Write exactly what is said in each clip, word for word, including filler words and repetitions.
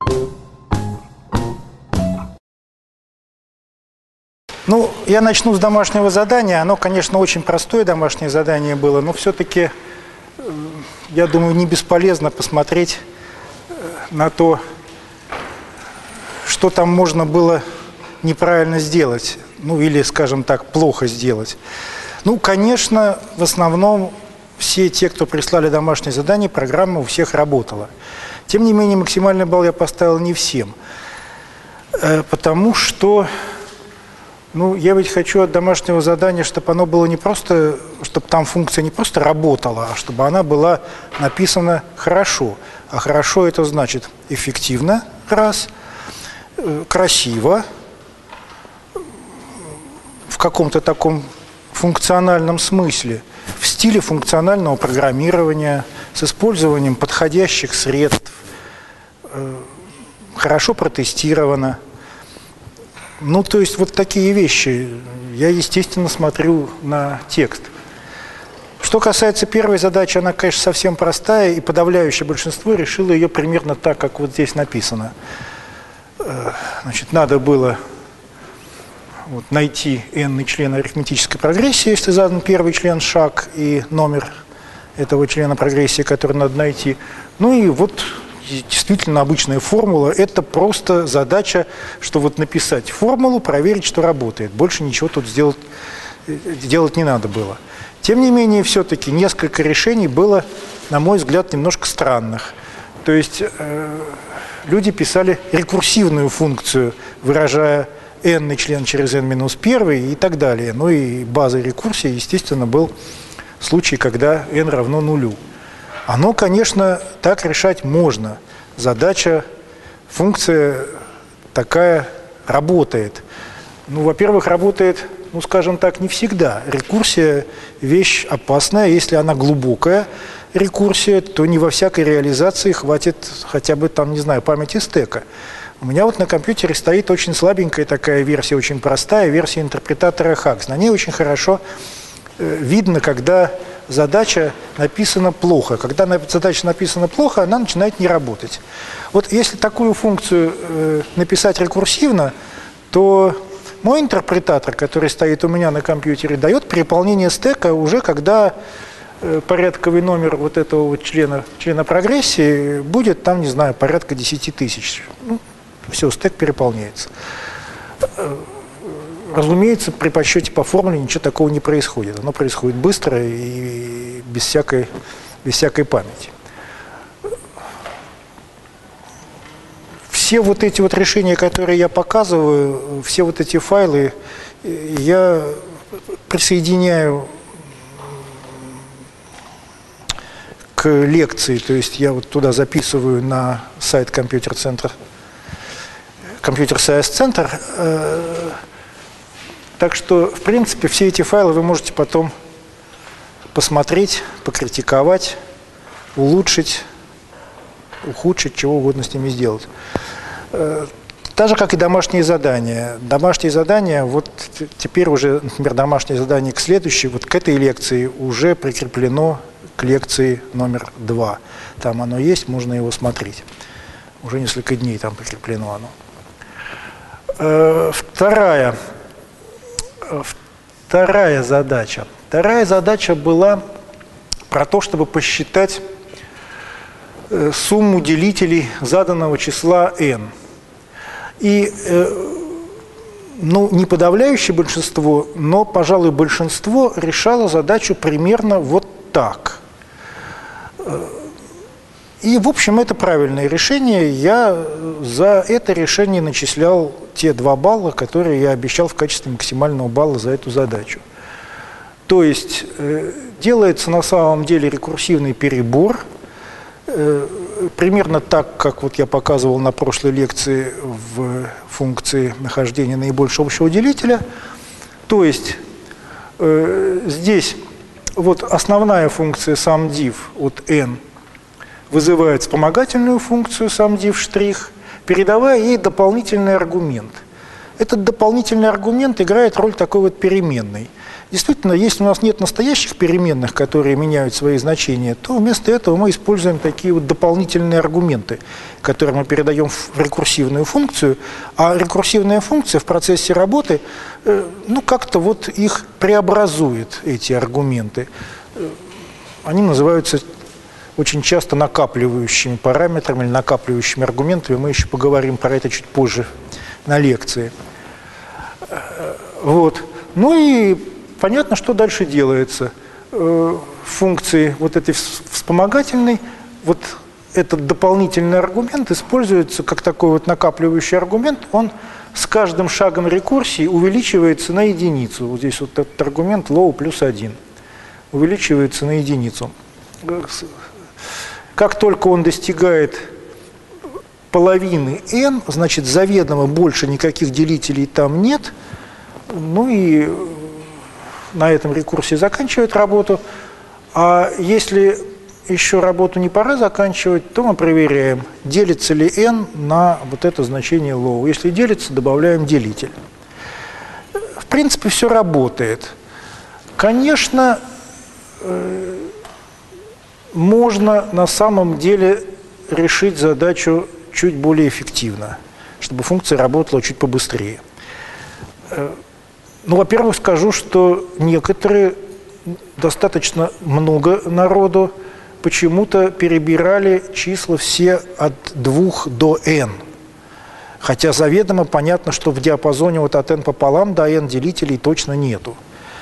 Ну, я начну с домашнего задания. Оно, конечно, очень простое домашнее задание было, но все-таки, я думаю, не бесполезно посмотреть на то, что там можно было неправильно сделать, ну или, скажем так, плохо сделать. Ну, конечно, в основном все те, кто прислали домашнее задание, программа у всех работала. Тем не менее, максимальный балл я поставил не всем, потому что... Ну, я ведь хочу от домашнего задания, чтобы оно было не просто, чтобы там функция не просто работала, а чтобы она была написана хорошо. А хорошо это значит эффективно, раз, красиво, в каком-то таком функциональном смысле, в стиле функционального программирования, с использованием подходящих средств, хорошо протестировано. Ну, то есть вот такие вещи. Я, естественно, смотрю на текст. Что касается первой задачи, она, конечно, совсем простая, и подавляющее большинство решило ее примерно так, как вот здесь написано. Значит, надо было вот найти n-ный член арифметической прогрессии, если задан первый член шаг и номер этого члена прогрессии, который надо найти. Ну и вот... Действительно, обычная формула – это просто задача, что вот написать формулу, проверить, что работает. Больше ничего тут сделать, делать не надо было. Тем не менее, все-таки несколько решений было, на мой взгляд, немножко странных. То есть э, люди писали рекурсивную функцию, выражая n-ный член через n минус один и так далее. Ну и базой рекурсии, естественно, был случай, когда n равно нулю. Оно, конечно, так решать можно. Задача, функция такая работает. Ну, во-первых, работает, ну, скажем так, не всегда. Рекурсия – вещь опасная. Если она глубокая рекурсия, то не во всякой реализации хватит хотя бы, там, не знаю, памяти стека. У меня вот на компьютере стоит очень слабенькая такая версия, очень простая версия интерпретатора Хакс. На ней очень хорошо э, видно, когда... задача написана плохо. Когда задача написана плохо, она начинает не работать. Вот если такую функцию э, написать рекурсивно, то мой интерпретатор, который стоит у меня на компьютере, дает переполнение стека уже когда э, порядковый номер вот этого вот члена, члена прогрессии будет там, не знаю, порядка десяти тысяч. Ну, все, стек переполняется. Разумеется, при подсчете по формуле ничего такого не происходит. Оно происходит быстро и без всякой, без всякой памяти. Все вот эти вот решения, которые я показываю, все вот эти файлы я присоединяю к лекции. То есть я вот туда записываю на сайт компьютер-центра, компьютер-сайенс-центр. Так что, в принципе, все эти файлы вы можете потом посмотреть, покритиковать, улучшить, ухудшить, чего угодно с ними сделать. Так же, как и домашние задания. Домашние задания, вот теперь уже, например, домашнее задание к следующей, вот к этой лекции уже прикреплено к лекции номер два. Там оно есть, можно его смотреть. Уже несколько дней там прикреплено оно. Вторая. Вторая задача. Вторая задача была про то, чтобы посчитать сумму делителей заданного числа n. И, ну, не подавляющее большинство, но, пожалуй, большинство решало задачу примерно вот так. И, в общем, это правильное решение. Я за это решение начислял те два балла, которые я обещал в качестве максимального балла за эту задачу. То есть э, делается на самом деле рекурсивный перебор, э, примерно так, как вот я показывал на прошлой лекции в функции нахождения наибольшего общего делителя. То есть э, здесь вот основная функция SUMDIV от n вызывает вспомогательную функцию SUMDIV', передавая ей дополнительный аргумент. этот дополнительный аргумент играет роль такой вот переменной. Действительно, если у нас нет настоящих переменных, которые меняют свои значения, то вместо этого мы используем такие вот дополнительные аргументы, которые мы передаем в рекурсивную функцию, а рекурсивная функция в процессе работы, ну, как-то вот их преобразует, эти аргументы. Они называются очень часто накапливающими параметрами или накапливающими аргументами. Мы еще поговорим про это чуть позже на лекции. Вот. Ну и понятно, что дальше делается. Функции вот этой вспомогательной, вот этот дополнительный аргумент используется как такой вот накапливающий аргумент. Он с каждым шагом рекурсии увеличивается на единицу. Вот здесь вот этот аргумент low плюс один увеличивается на единицу. Как только он достигает половины n, значит, заведомо больше никаких делителей там нет. Ну и на этом рекурсия заканчивает работу. А если еще работу не пора заканчивать, то мы проверяем, делится ли n на вот это значение low. Если делится, добавляем делитель. В принципе, все работает. Конечно, можно на самом деле решить задачу чуть более эффективно, чтобы функция работала чуть побыстрее. Ну, во-первых, скажу, что некоторые, достаточно много народу, почему-то перебирали числа все от двух до n. Хотя заведомо понятно, что в диапазоне вот от n пополам до n делителей точно нету.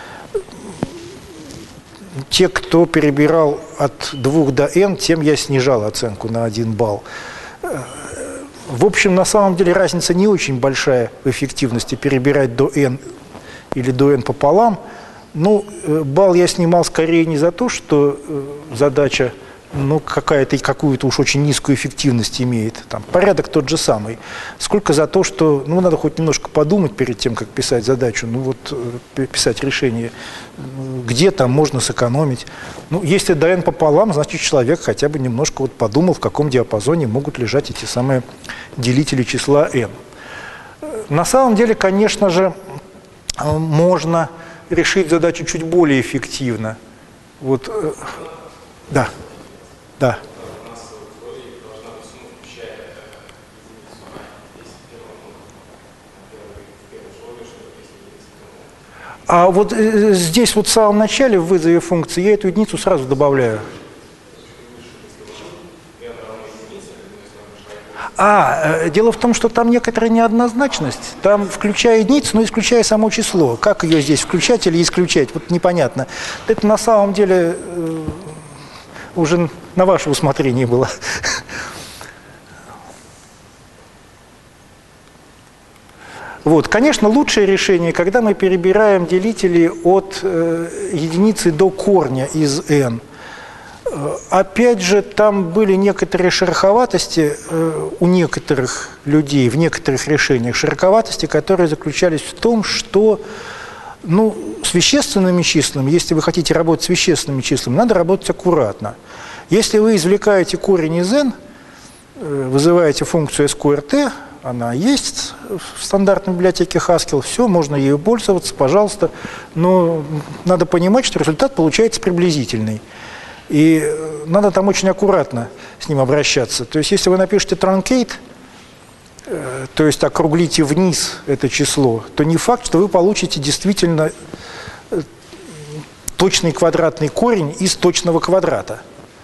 Те, кто перебирал от двух до n, тем я снижал оценку на один балл. В общем, на самом деле разница не очень большая в эффективности перебирать до n или до n пополам. Ну, балл я снимал скорее не за то, что задача ну, какая-то, какую-то уж очень низкую эффективность имеет. Там, порядок тот же самый. Сколько за то, что ну, надо хоть немножко подумать перед тем, как писать задачу, ну вот писать решение, где там можно сэкономить. Ну, если до n пополам, значит, человек хотя бы немножко вот подумал, в каком диапазоне могут лежать эти самые делители числа n. На самом деле, конечно же, можно решить задачу чуть более эффективно. Вот, э, да, да. А вот э, здесь вот в самом начале в вызове функции я эту единицу сразу добавляю. А, дело в том, что там некоторая неоднозначность. Там, включая единицу, но исключая само число. Как ее здесь включать или исключать, вот непонятно. Это на самом деле э, уже на ваше усмотрение было. Вот, конечно, лучшее решение, когда мы перебираем делители от э, единицы до корня из n. Опять же, там были некоторые шероховатости э, у некоторых людей, в некоторых решениях, шероховатости, которые заключались в том, что ну, с вещественными числами, если вы хотите работать с вещественными числами, надо работать аккуратно. Если вы извлекаете корень из n, э, вызываете функцию скрт, она есть в стандартной библиотеке Haskell, все, можно ею пользоваться, пожалуйста, но надо понимать, что результат получается приблизительный. И надо там очень аккуратно с ним обращаться. То есть, если вы напишете truncate, э, то есть округлите вниз это число, то не факт, что вы получите действительно э, точный квадратный корень из точного квадрата.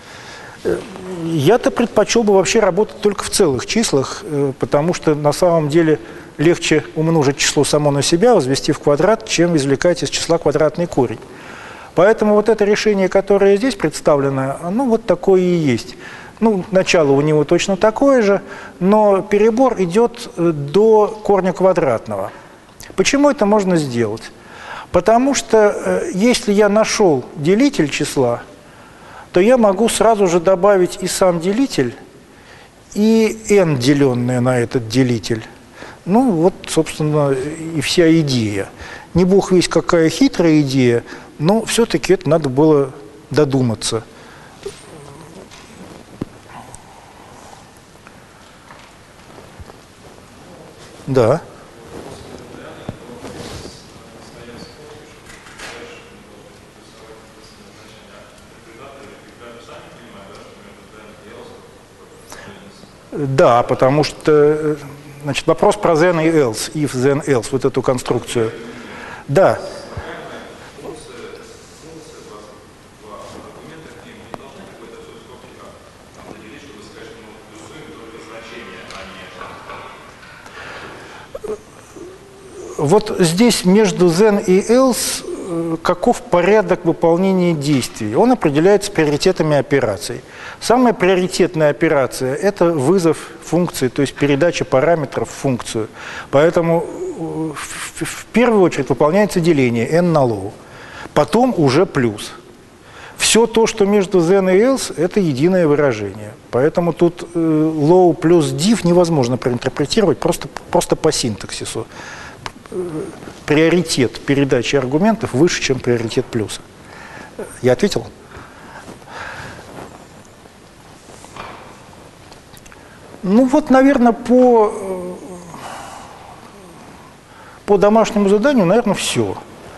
Я-то предпочел бы вообще работать только в целых числах, э, потому что на самом деле легче умножить число само на себя, возвести в квадрат, чем извлекать из числа квадратный корень. Поэтому вот это решение, которое здесь представлено, оно вот такое и есть. Ну, начало у него точно такое же, но перебор идет до корня квадратного. Почему это можно сделать? Потому что если я нашел делитель числа, то я могу сразу же добавить и сам делитель, и n, деленное на этот делитель. Ну, вот, собственно, и вся идея. Не бог весть какая хитрая идея, но все-таки это надо было додуматься. Да. Да, потому что, значит, вопрос про then и else, if, then, else, вот эту конструкцию. Да. Вот здесь между then и else каков порядок выполнения действий? Он определяется приоритетами операций. Самая приоритетная операция – это вызов функции, то есть передача параметров в функцию. Поэтому в, в первую очередь выполняется деление n на low, потом уже плюс. Все то, что между then и else, это единое выражение. Поэтому тут э, low плюс div невозможно проинтерпретировать просто, просто по синтаксису. Приоритет передачи аргументов выше, чем приоритет плюса. Я ответил? Ну вот, наверное, по, по домашнему заданию, наверное, все.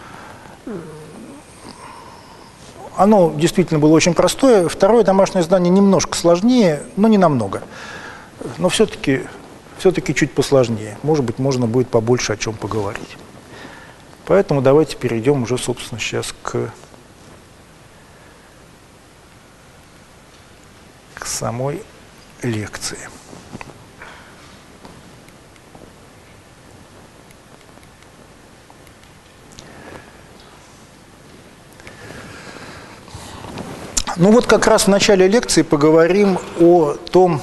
Оно действительно было очень простое. Второе домашнее задание немножко сложнее, но не намного. Но все-таки все-таки чуть посложнее. Может быть, можно будет побольше о чем поговорить. Поэтому давайте перейдем уже, собственно, сейчас к, к самой лекции. Ну вот как раз в начале лекции поговорим о том,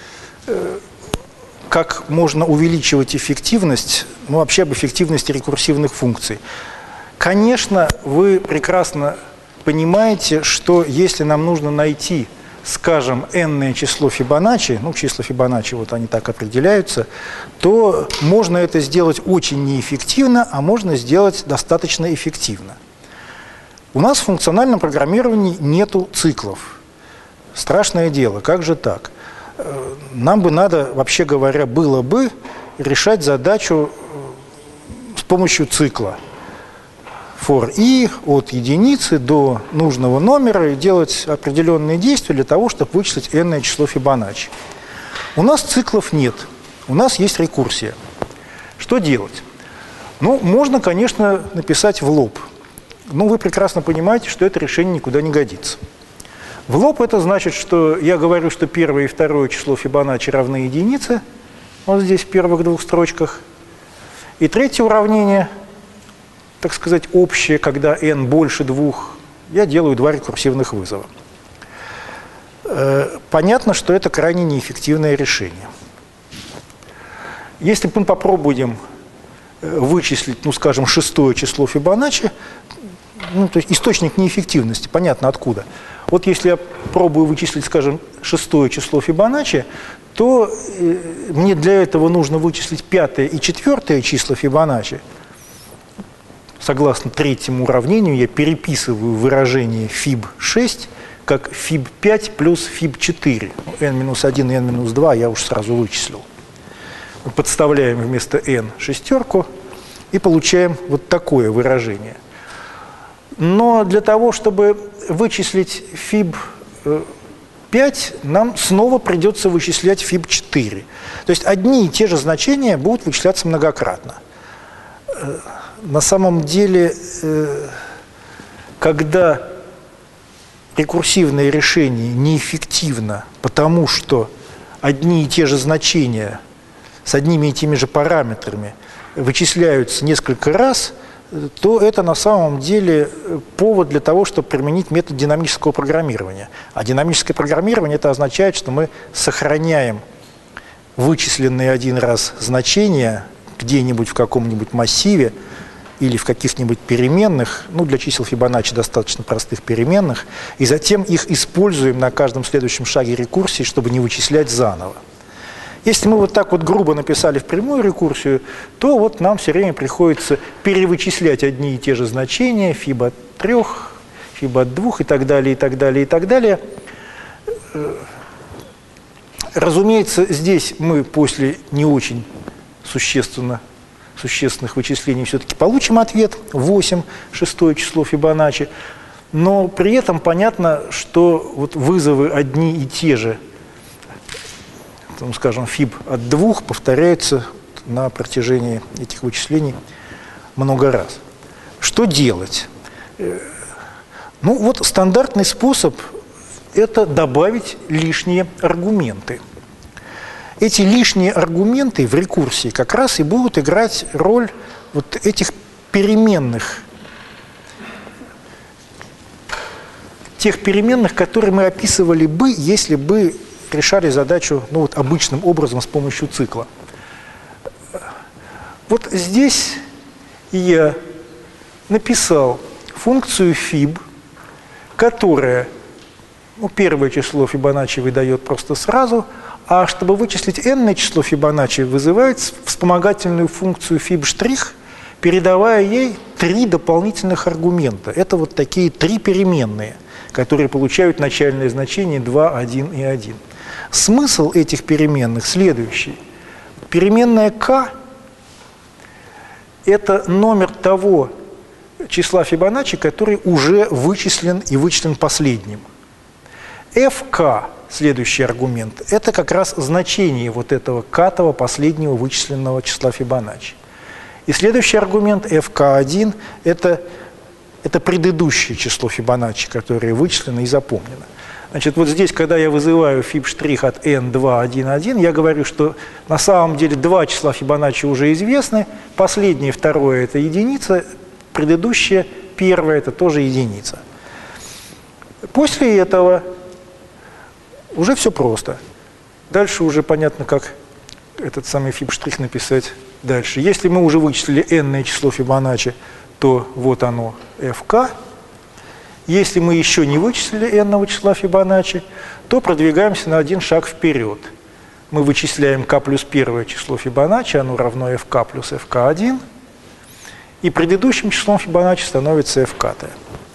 как можно увеличивать эффективность, ну вообще об эффективности рекурсивных функций. Конечно, вы прекрасно понимаете, что если нам нужно найти, скажем, n-ное число Фибоначчи, ну числа Фибоначчи, вот они так определяются, то можно это сделать очень неэффективно, а можно сделать достаточно эффективно. У нас в функциональном программировании нету циклов. Страшное дело, как же так? Нам бы надо, вообще говоря, было бы решать задачу с помощью цикла for i от единицы до нужного номера и делать определенные действия для того, чтобы вычислить n-ное число Фибоначчи. У нас циклов нет, у нас есть рекурсия. Что делать? Ну, можно, конечно, написать в лоб. Но вы прекрасно понимаете, что это решение никуда не годится. В лоб это значит, что я говорю, что первое и второе число Фибоначчи равны единице, вот здесь в первых двух строчках. И третье уравнение, так сказать, общее, когда n больше двух, я делаю два рекурсивных вызова. Понятно, что это крайне неэффективное решение. Если мы попробуем вычислить, ну, скажем, шестое число Фибоначчи, ну, то есть источник неэффективности, понятно откуда. Вот если я пробую вычислить, скажем, шестое число Фибоначчи, то э, мне для этого нужно вычислить пятое и четвертое числа Фибоначчи. Согласно третьему уравнению я переписываю выражение фиб шесть как фиб пять плюс фиб четыре. эн минус один и эн минус два я уж сразу вычислил. Подставляем вместо n шестерку и получаем вот такое выражение. Но для того, чтобы вычислить фиб пять, нам снова придется вычислять фиб четыре. То есть одни и те же значения будут вычисляться многократно. На самом деле, когда рекурсивное решение неэффективно, потому что одни и те же значения с одними и теми же параметрами вычисляются несколько раз, то это на самом деле повод для того, чтобы применить метод динамического программирования. А динамическое программирование это означает, что мы сохраняем вычисленные один раз значения где-нибудь в каком-нибудь массиве или в каких-нибудь переменных, ну для чисел Фибоначчи достаточно простых переменных, и затем их используем на каждом следующем шаге рекурсии, чтобы не вычислять заново. Если мы вот так вот грубо написали в прямую рекурсию, то вот нам все время приходится перевычислять одни и те же значения, фиб от трех, фиб от двух и так далее, и так далее, и так далее. Разумеется, здесь мы после не очень существенно, существенных вычислений все-таки получим ответ восемь, шестое число Фибоначчи, но при этом понятно, что вот вызовы одни и те же ну, скажем, фиб от двух повторяется на протяжении этих вычислений много раз. Что делать? Ну вот стандартный способ – это добавить лишние аргументы. Эти лишние аргументы в рекурсии как раз и будут играть роль вот этих переменных, тех переменных, которые мы описывали бы, если бы решали задачу ну, вот, обычным образом с помощью цикла. Вот здесь я написал функцию фиб, которая ну, первое число Фибоначчи выдает просто сразу, а чтобы вычислить n-ное число Фибоначчи, вызывает вспомогательную функцию фиб', передавая ей три дополнительных аргумента. Это вот такие три переменные, которые получают начальное значение два, один и один. Смысл этих переменных следующий. Переменная k – это номер того числа Фибоначчи, который уже вычислен и вычислен последним. fk, следующий аргумент, это как раз значение вот этого k-того последнего вычисленного числа Фибоначчи. И следующий аргумент эф ка один это, это предыдущее число Фибоначчи, которое вычислено и запомнено. Значит, вот здесь, когда я вызываю фиб' от эн два, один, один, я говорю, что на самом деле два числа Фибоначчи уже известны, последнее, второе – это единица, предыдущее, первое – это тоже единица. После этого уже все просто. Дальше уже понятно, как этот самый фиб' написать дальше. Если мы уже вычислили n-ное число Фибоначчи, то вот оно, fk. Если мы еще не вычислили n-ного числа Фибоначчи, то продвигаемся на один шаг вперед. Мы вычисляем k плюс первое число Фибоначчи, оно равно fk плюс эф ка один, и предыдущим числом Фибоначчи становится fk-то.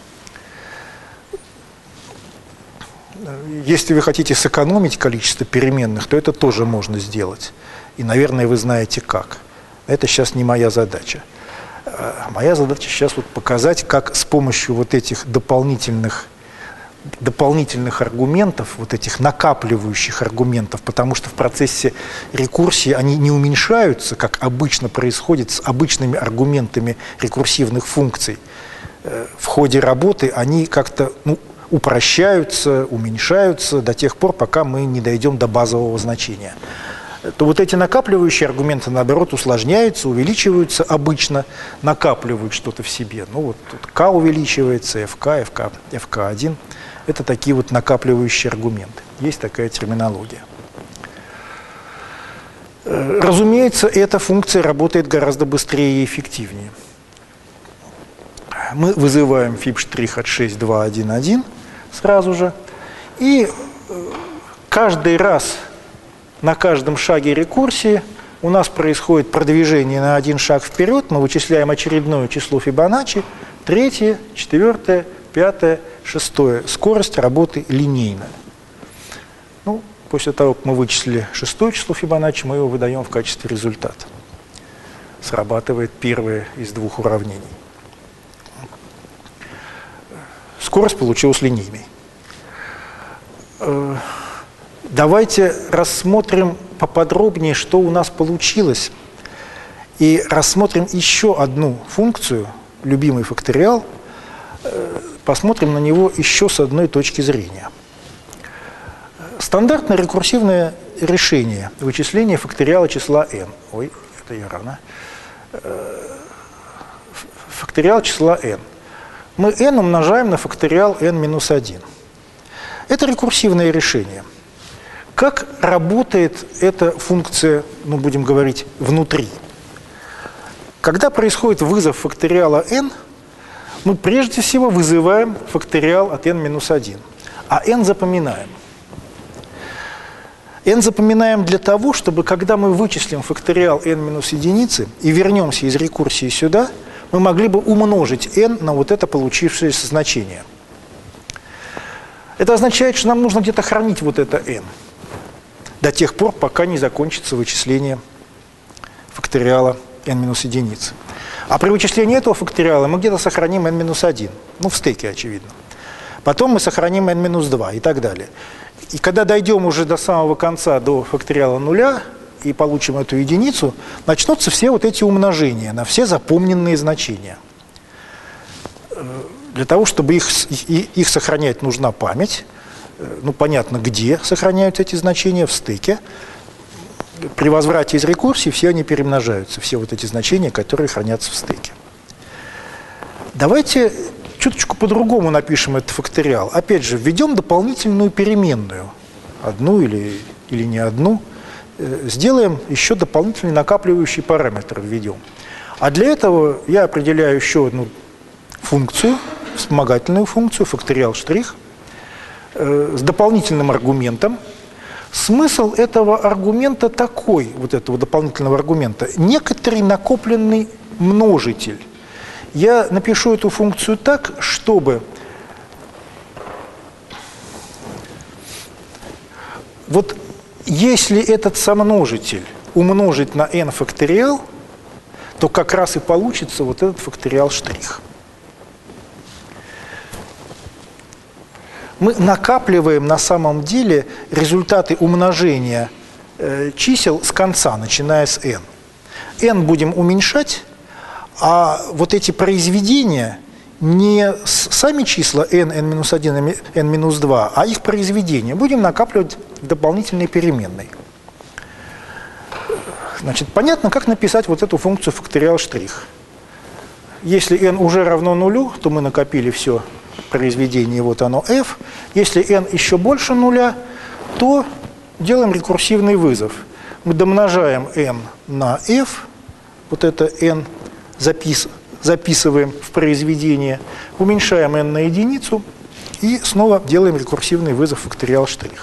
Если вы хотите сэкономить количество переменных, то это тоже можно сделать. И, наверное, вы знаете как. Это сейчас не моя задача. Моя задача сейчас вот показать, как с помощью вот этих дополнительных, дополнительных аргументов, вот этих накапливающих аргументов, потому что в процессе рекурсии они не уменьшаются, как обычно происходит с обычными аргументами рекурсивных функций. В ходе работы они как-то ну, упрощаются, уменьшаются до тех пор, пока мы не дойдем до базового значения. То вот эти накапливающие аргументы, наоборот, усложняются, увеличиваются обычно, накапливают что-то в себе. Ну вот тут k увеличивается, fk, fk, эф ка один. Это такие вот накапливающие аргументы. Есть такая терминология. Разумеется, эта функция работает гораздо быстрее и эффективнее. Мы вызываем фиб' от шесть, два, один, один сразу же. И каждый раз на каждом шаге рекурсии у нас происходит продвижение на один шаг вперед. Мы вычисляем очередное число Фибоначчи, третье, четвертое, пятое, шестое. Скорость работы линейна. Ну, после того, как мы вычислили шестое число Фибоначчи, мы его выдаем в качестве результата. Срабатывает первое из двух уравнений. Скорость получилась линейной. Давайте рассмотрим поподробнее, что у нас получилось, и рассмотрим еще одну функцию, любимый факториал, посмотрим на него еще с одной точки зрения. Стандартное рекурсивное решение вычисления факториала числа n. Ой, это я рано. Факториал числа n. Мы n умножаем на факториал n минус один. Это рекурсивное решение. Как работает эта функция, ну, будем говорить, внутри? Когда происходит вызов факториала n, мы прежде всего вызываем факториал от n минус один, а n запоминаем. n запоминаем для того, чтобы, когда мы вычислим факториал n минус единицы и вернемся из рекурсии сюда, мы могли бы умножить n на вот это получившееся значение. Это означает, что нам нужно где-то хранить вот это n до тех пор, пока не закончится вычисление факториала n минус единицы. А при вычислении этого факториала мы где-то сохраним n минус один. Ну, в стеке, очевидно. Потом мы сохраним n минус два и так далее. И когда дойдем уже до самого конца, до факториала нуля, и получим эту единицу, начнутся все вот эти умножения на все запомненные значения. Для того, чтобы их, их сохранять, нужна память. Ну, понятно, где сохраняются эти значения, в стыке. При возврате из рекурсии все они перемножаются, все вот эти значения, которые хранятся в стыке. Давайте чуточку по-другому напишем этот факториал. Опять же, введем дополнительную переменную, одну или, или не одну. Сделаем еще дополнительный накапливающий параметр, введем. А для этого я определяю еще одну функцию, вспомогательную функцию, факториал штрих, э, с дополнительным аргументом. Смысл этого аргумента такой, вот этого дополнительного аргумента, некоторый накопленный множитель. Я напишу эту функцию так, чтобы вот если этот сомножитель умножить на n факториал, то как раз и получится вот этот факториал штрих. Мы накапливаем на самом деле результаты умножения э, чисел с конца, начиная с n. n будем уменьшать, а вот эти произведения не сами числа n, n минус один, n минус два, а их произведения будем накапливать в дополнительной переменной. Значит, понятно, как написать вот эту функцию факториал штрих. Если n уже равно нулю, то мы накопили все произведение, вот оно f. Если n еще больше нуля, то делаем рекурсивный вызов. Мы домножаем n на f, вот это n запис, записываем в произведение, уменьшаем n на единицу и снова делаем рекурсивный вызов факториал штрих.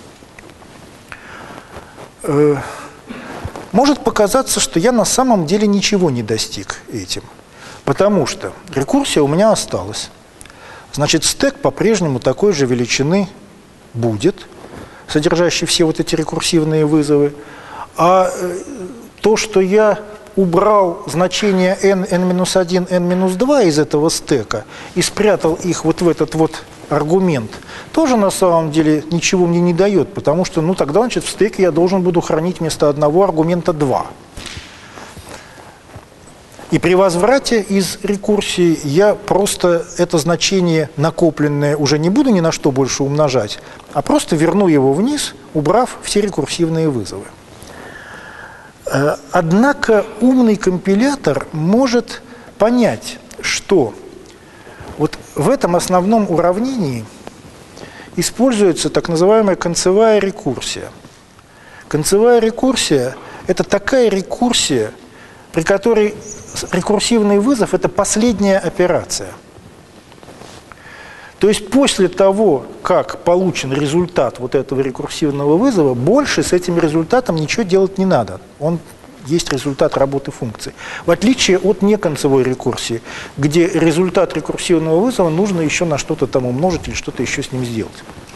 Может показаться, что я на самом деле ничего не достиг этим, потому что рекурсия у меня осталась. Значит, стэк по-прежнему такой же величины будет, содержащий все вот эти рекурсивные вызовы. А то, что я убрал значения n, n минус один, n минус два из этого стэка и спрятал их вот в этот вот аргумент, тоже на самом деле ничего мне не дает, потому что, ну, тогда, значит, в стеке я должен буду хранить вместо одного аргумента два. И при возврате из рекурсии я просто это значение накопленное уже не буду ни на что больше умножать, а просто верну его вниз, убрав все рекурсивные вызовы. Однако умный компилятор может понять, что вот в этом основном уравнении используется так называемая концевая рекурсия. Концевая рекурсия – это такая рекурсия, при которой рекурсивный вызов – это последняя операция. То есть после того, как получен результат вот этого рекурсивного вызова, больше с этим результатом ничего делать не надо. Он есть результат работы функции. В отличие от неконцевой рекурсии, где результат рекурсивного вызова нужно еще на что-то там умножить или что-то еще с ним сделать.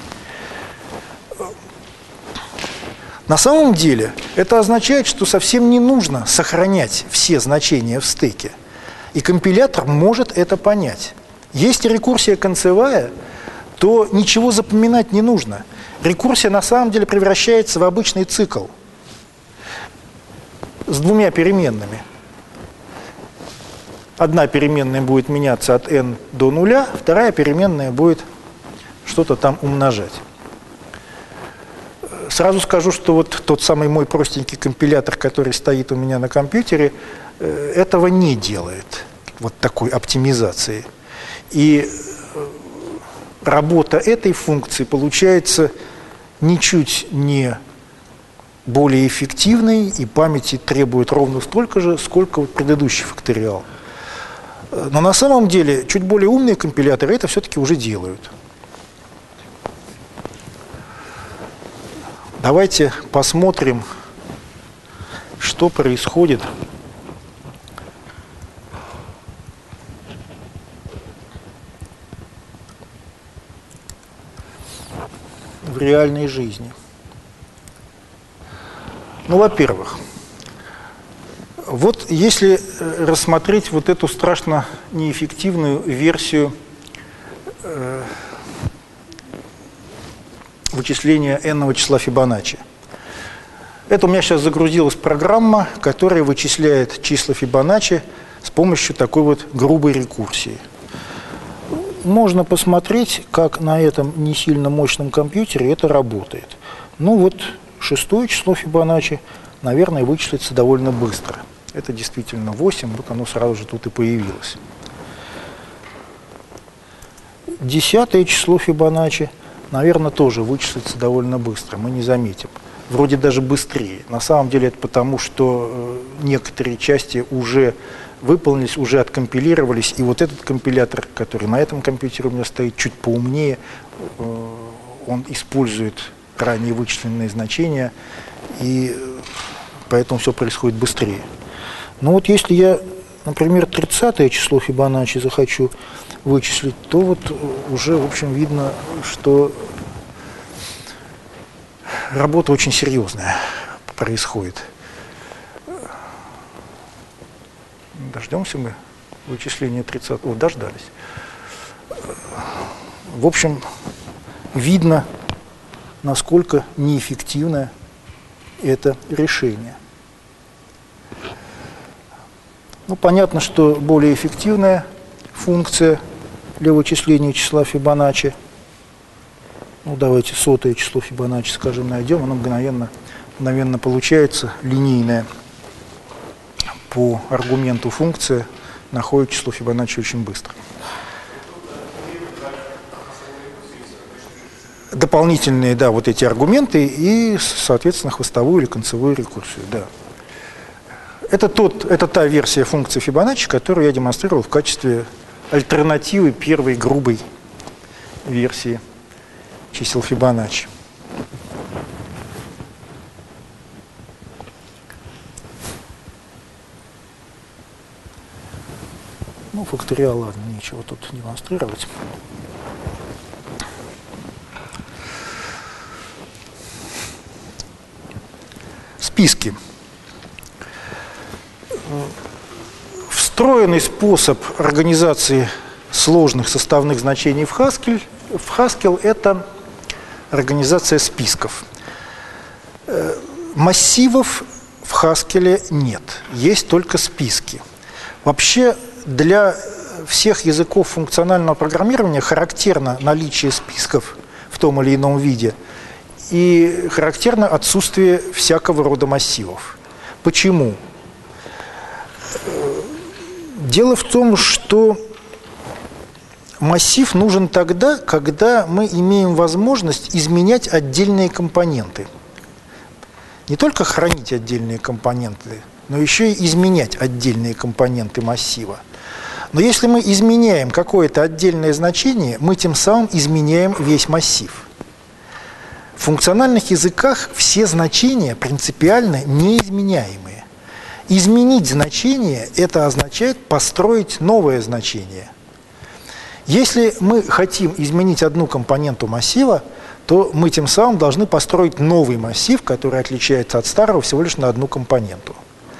На самом деле это означает, что совсем не нужно сохранять все значения в стеке. И компилятор может это понять. Если рекурсия концевая, то ничего запоминать не нужно. Рекурсия на самом деле превращается в обычный цикл с двумя переменными. Одна переменная будет меняться от n до нуля, вторая переменная будет что-то там умножать. Сразу скажу, что вот тот самый мой простенький компилятор, который стоит у меня на компьютере, этого не делает, вот такой оптимизации. И работа этой функции получается ничуть не более эффективной, и памяти требует ровно столько же, сколько вот предыдущий факториал. Но на самом деле чуть более умные компиляторы это все-таки уже делают. Давайте посмотрим, что происходит в реальной жизни. Ну, во-первых, вот если рассмотреть вот эту страшно неэффективную версию э, вычисления n-ного числа Фибоначчи. Это у меня сейчас загрузилась программа, которая вычисляет числа Фибоначчи с помощью такой вот грубой рекурсии. Можно посмотреть, как на этом не сильно мощном компьютере это работает. Ну вот, шестое число Фибоначчи, наверное, вычислится довольно быстро. Это действительно восемь, вот оно сразу же тут и появилось. Десятое число Фибоначчи, наверное, тоже вычислится довольно быстро, мы не заметим. Вроде даже быстрее. На самом деле это потому, что некоторые части уже выполнились, уже откомпилировались, и вот этот компилятор, который на этом компьютере у меня стоит, чуть поумнее, он использует ранее вычисленные значения, и поэтому все происходит быстрее. Но вот если я, например, тридцатое число Фибоначчи захочу вычислить, то вот уже, в общем, видно, что работа очень серьезная происходит. Дождемся мы вычисления тридцатого. О, дождались. В общем, видно, насколько неэффективно это решение. Ну, понятно, что более эффективная функция для вычисления числа Фибоначчи, ну, давайте сотое число Фибоначчи, скажем, найдем, оно мгновенно, мгновенно получается, линейное. По аргументу функция находит число Фибоначчи очень быстро. Дополнительные, да, вот эти аргументы и, соответственно, хвостовую или концевую рекурсию, да. Это, тот, это та версия функции Фибоначчи, которую я демонстрировал в качестве альтернативы первой грубой версии чисел Фибоначчи. Ну, факториал, ладно, нечего тут демонстрировать. Списки. Встроенный способ организации сложных составных значений в Haskell, в Haskell это организация списков. Массивов в Haskell нет, есть только списки. Вообще, для всех языков функционального программирования характерно наличие списков в том или ином виде и характерно отсутствие всякого рода массивов. Почему? Дело в том, что массив нужен тогда, когда мы имеем возможность изменять отдельные компоненты. Не только хранить отдельные компоненты, но еще и изменять отдельные компоненты массива. Но если мы изменяем какое-то отдельное значение, мы тем самым изменяем весь массив. В функциональных языках все значения принципиально неизменяемые. Изменить значение – это означает построить новое значение. Если мы хотим изменить одну компоненту массива, то мы тем самым должны построить новый массив, который отличается от старого всего лишь на одну компоненту.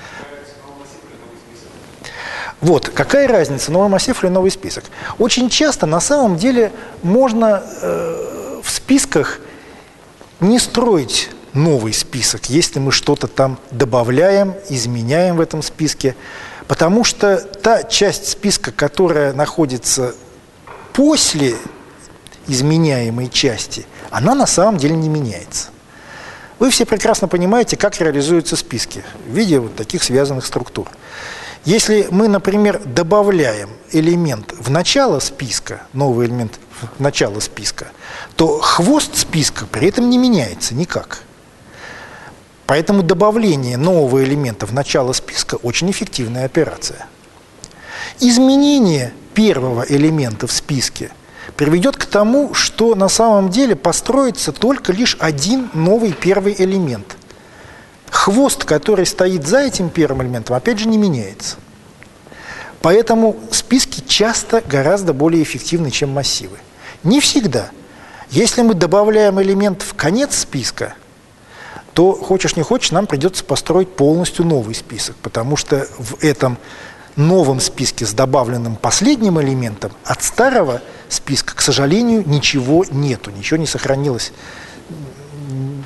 Вот, какая разница, новый массив или новый список? Очень часто, на самом деле, можно э, в списках не строить новый список, если мы что-то там добавляем, изменяем в этом списке, потому что та часть списка, которая находится после изменяемой части, она на самом деле не меняется. Вы все прекрасно понимаете, как реализуются списки в виде вот таких связанных структур. Если мы, например, добавляем элемент в начало списка, новый элемент в начало списка, то хвост списка при этом не меняется никак. Поэтому добавление нового элемента в начало списка очень эффективная операция. Изменение первого элемента в списке приведет к тому, что на самом деле построится только лишь один новый первый элемент. Хвост, который стоит за этим первым элементом, опять же не меняется. Поэтому списки часто гораздо более эффективны, чем массивы. Не всегда. Если мы добавляем элемент в конец списка, то, хочешь не хочешь, нам придется построить полностью новый список, потому что в этом новом списке с добавленным последним элементом от старого списка, к сожалению, ничего нету, ничего не сохранилось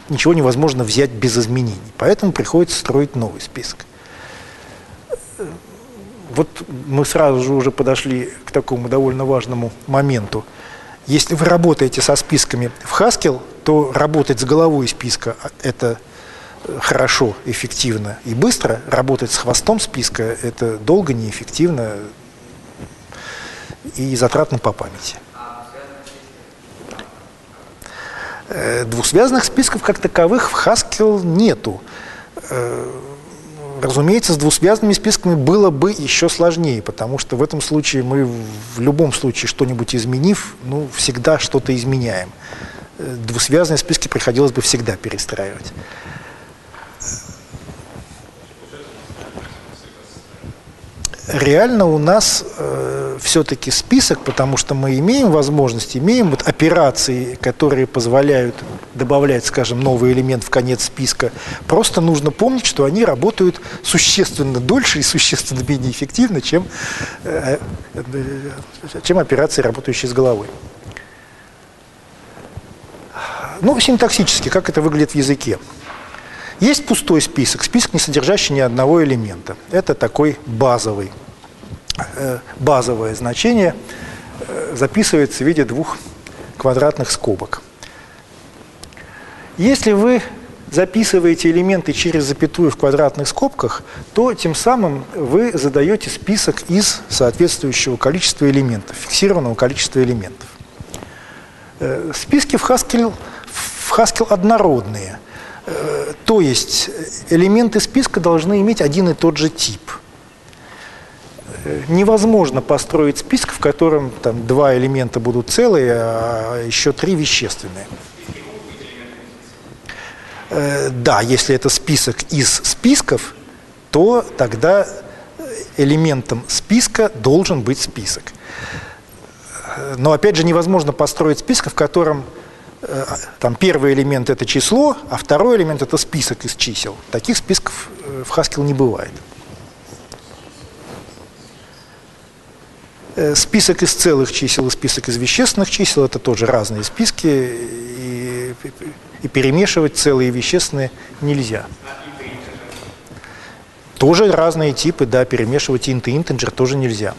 ничего невозможно взять без изменений. Поэтому приходится строить новый список. Вот мы сразу же уже подошли к такому довольно важному моменту. Если вы работаете со списками в Haskell, то работать с головой списка – это хорошо, эффективно и быстро. Работать с хвостом списка – это долго, неэффективно и затратно по памяти. Двухсвязанных списков как таковых в Haskell нету. Разумеется, с двусвязанными списками было бы еще сложнее, потому что в этом случае мы в любом случае что-нибудь изменив, ну, всегда что-то изменяем. Двусвязанные списки приходилось бы всегда перестраивать. Реально у нас э, все-таки список, потому что мы имеем возможность, имеем вот операции, которые позволяют добавлять, скажем, новый элемент в конец списка. Просто нужно помнить, что они работают существенно дольше и существенно менее эффективно, чем, э, э, чем операции, работающие с головой. Ну, синтаксически, как это выглядит в языке. Есть пустой список, список, не содержащий ни одного элемента. Это такой базовый. Базовое значение записывается в виде двух квадратных скобок. Если вы записываете элементы через запятую в квадратных скобках, то тем самым вы задаете список из соответствующего количества элементов, фиксированного количества элементов. Списки в Haskell, в Haskell однородные. То есть элементы списка должны иметь один и тот же тип. Невозможно построить список, в котором там два элемента будут целые, а еще три вещественные. Да, если это список из списков, то тогда элементом списка должен быть список. Но опять же невозможно построить список, в котором там первый элемент – это число, а второй элемент – это список из чисел. Таких списков в Haskell не бывает. Список из целых чисел и список из вещественных чисел – это тоже разные списки, и, и перемешивать целые и вещественные нельзя. Тоже разные типы, да, перемешивать int и integer тоже нельзя.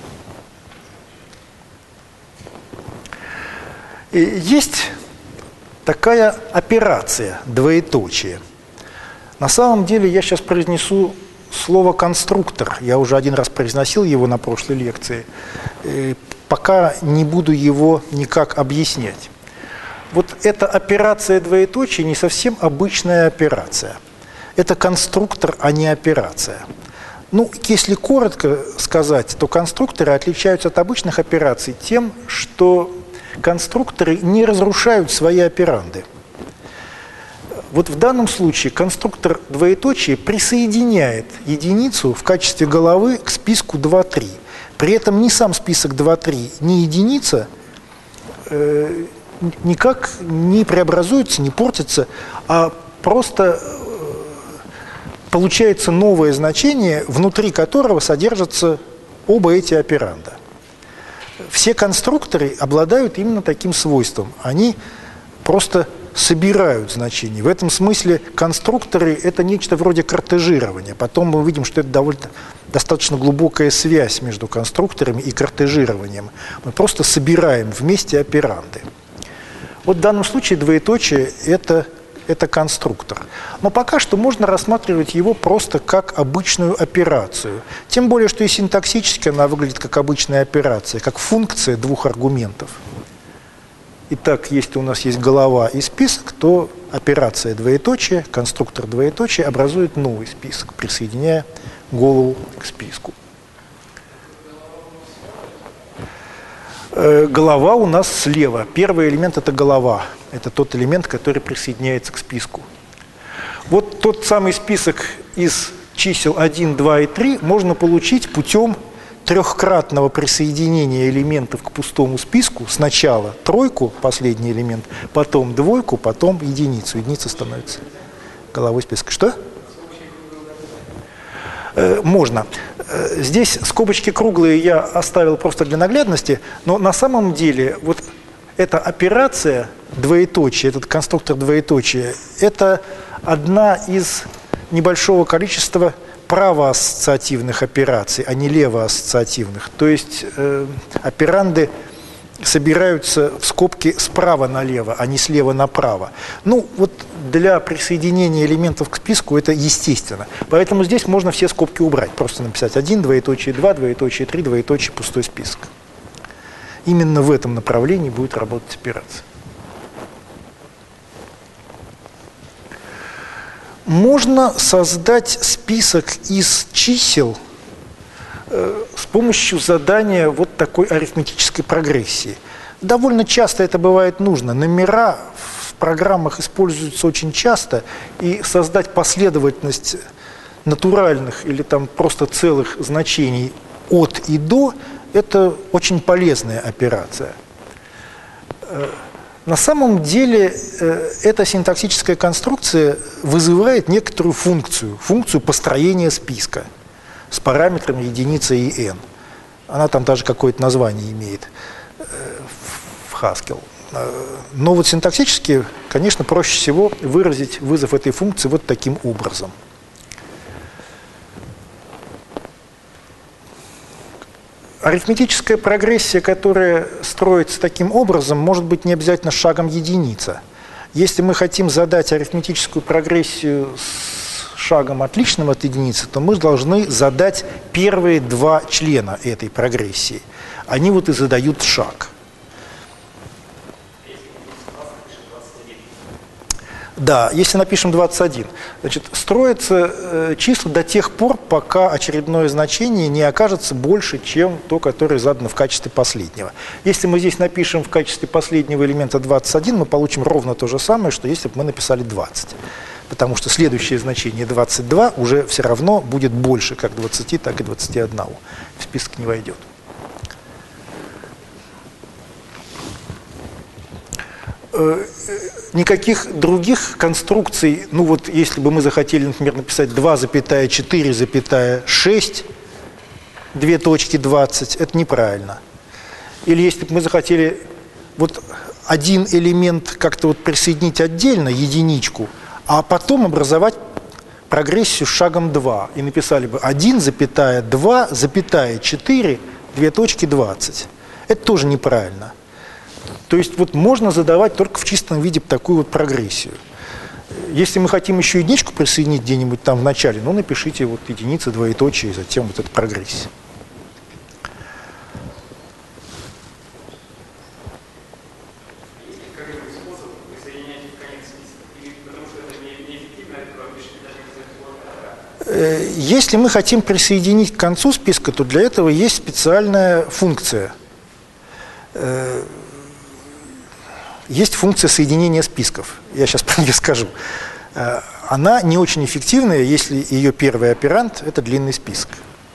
И есть такая операция, двоеточие. На самом деле я сейчас произнесу слово «конструктор». Я уже один раз произносил его на прошлой лекции. И пока не буду его никак объяснять. Вот эта операция двоеточие не совсем обычная операция. Это конструктор, а не операция. Ну, если коротко сказать, то конструкторы отличаются от обычных операций тем, что конструкторы не разрушают свои операнды. Вот в данном случае конструктор двоеточие присоединяет единицу в качестве головы к списку два три. При этом ни сам список два три, ни единица э, никак не преобразуются, не портятся, а просто э, получается новое значение, внутри которого содержатся оба эти операнда. Все конструкторы обладают именно таким свойством. Они просто собирают значения. В этом смысле конструкторы – это нечто вроде кортежирования. Потом мы увидим, что это довольно достаточно глубокая связь между конструкторами и кортежированием. Мы просто собираем вместе операнды. Вот в данном случае двоеточие – это, это конструктор. Но пока что можно рассматривать его просто как обычную операцию. Тем более, что и синтаксически она выглядит как обычная операция, как функция двух аргументов. Итак, если у нас есть голова и список, то операция двоеточие, конструктор двоеточие образует новый список, присоединяя голову к списку. Голова у нас слева. Первый элемент – это голова. Это тот элемент, который присоединяется к списку. Вот тот самый список из чисел один, два и три можно получить путем трехкратного присоединения элементов к пустому списку. Сначала тройку, последний элемент, потом двойку, потом единицу. Единица становится головой списка. Что? Э, можно. Э, здесь скобочки круглые я оставил просто для наглядности, но на самом деле вот эта операция двоеточие, этот конструктор двоеточия, это одна из небольшого количества правоассоциативных операций, а не левоассоциативных. То есть э, операнды собираются в скобки справа налево, а не слева направо. Ну, вот для присоединения элементов к списку это естественно. Поэтому здесь можно все скобки убрать. Просто написать один, двоеточие два, двоеточие три, двоеточие пустой список. Именно в этом направлении будет работать операция. Можно создать список из чисел э, с помощью задания вот такой арифметической прогрессии. Довольно часто это бывает нужно. Номера в программах используются очень часто, и создать последовательность натуральных или там просто целых значений от и до – это очень полезная операция. На самом деле эта синтаксическая конструкция вызывает некоторую функцию, функцию построения списка с параметрами единица и n. Она там даже какое-то название имеет в Haskell. Но вот синтаксически, конечно, проще всего выразить вызов этой функции вот таким образом. Арифметическая прогрессия, которая строится таким образом, может быть не обязательно шагом единица. Если мы хотим задать арифметическую прогрессию с шагом отличным от единицы, то мы должны задать первые два члена этой прогрессии. Они вот и задают шаг. Да, если напишем двадцать один, значит, строятся э, числа до тех пор, пока очередное значение не окажется больше, чем то, которое задано в качестве последнего. Если мы здесь напишем в качестве последнего элемента двадцать один, мы получим ровно то же самое, что если бы мы написали двадцать. Потому что следующее значение двадцать два уже все равно будет больше как двадцати, так и двадцати одного. В список не войдет. Никаких других конструкций, ну вот если бы мы захотели, например, написать два, четыре, шесть, две точки двадцать, это неправильно. Или если бы мы захотели вот один элемент как-то вот присоединить отдельно, единичку, а потом образовать прогрессию с шагом два, и написали бы один, два, четыре, две точки двадцать. Это тоже неправильно. То есть вот можно задавать только в чистом виде такую вот прогрессию. Если мы хотим еще единичку присоединить где-нибудь там в начале, ну напишите вот единица, двоеточие, и затем вот эта прогрессия. Если мы хотим присоединить к концу списка, то для этого есть специальная функция. Есть функция соединения списков. Я сейчас про нее скажу. Она не очень эффективная, если ее первый операнд – это длинный список.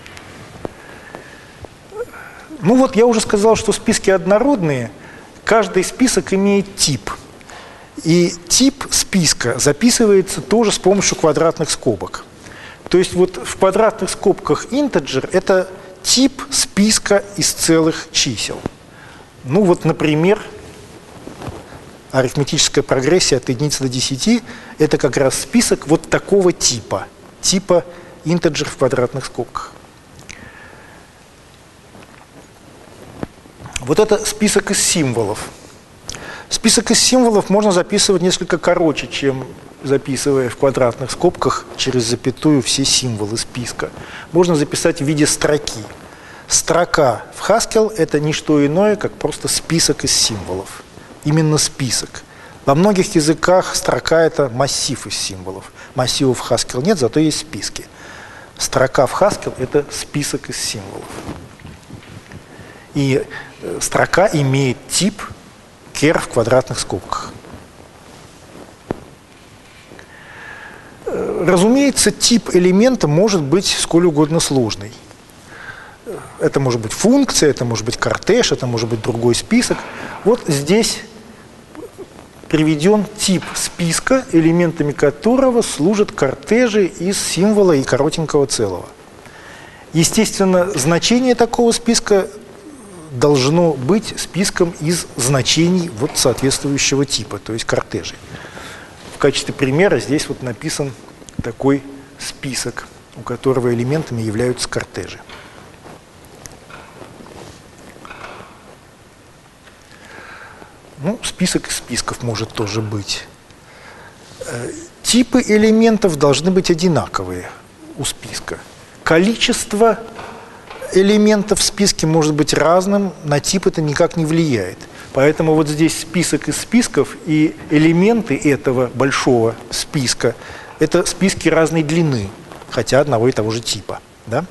Ну вот я уже сказал, что списки однородные. Каждый список имеет тип. И тип списка записывается тоже с помощью квадратных скобок. То есть вот в квадратных скобках integer – это тип списка из целых чисел. Ну вот, например, арифметическая прогрессия от единицы до десяти – это как раз список вот такого типа, типа integer в квадратных скобках. Вот это список из символов. Список из символов можно записывать несколько короче, чем записывая в квадратных скобках через запятую все символы списка. Можно записать в виде строки. Строка в Haskell – это не что иное, как просто список из символов. Именно список. Во многих языках строка – это массив из символов. Массивов в Haskell нет, зато есть списки. Строка в Haskell – это список из символов. И строка имеет тип char в квадратных скобках. Разумеется, тип элемента может быть сколь угодно сложный. Это может быть функция, это может быть кортеж, это может быть другой список. Вот здесь приведен тип списка, элементами которого служат кортежи из символа и коротенького целого. Естественно, значение такого списка должно быть списком из значений вот соответствующего типа, то есть кортежей. В качестве примера здесь вот написан такой список, у которого элементами являются кортежи. Ну, список из списков может тоже быть. Типы элементов должны быть одинаковые у списка. Количество элементов в списке может быть разным, на тип это никак не влияет. Поэтому вот здесь список из списков, и элементы этого большого списка – это списки разной длины, хотя одного и того же типа. Да?